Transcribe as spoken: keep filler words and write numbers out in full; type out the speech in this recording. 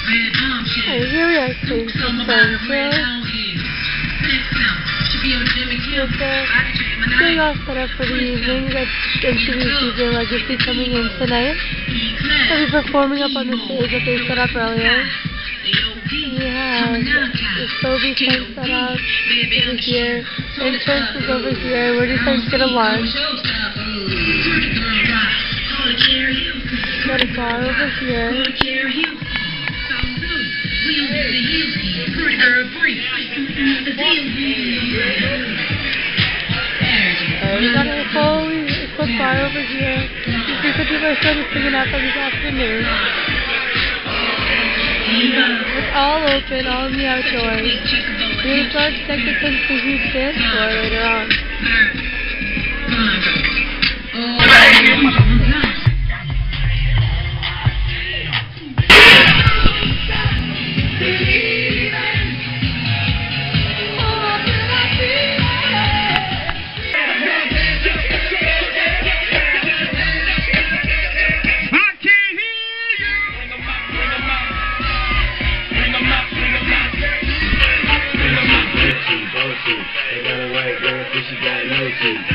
And here we are seeing some friends here. With the being all set up for the evening. That's M T V's D J Legacy coming in tonight. They'll be performing up on the stage that they set up earlier. We have the Sobe tent set up over here. Entrance is over here. We're just trying to get a lunch. Got a bar over here. Uh, we got a whole equipped bar over here. You see some people are starting singing out for this afternoon. It's all open, all in the outdoors. We're going to expect the tent to huge dance floor later on. They got a white girl, but she got no teeth.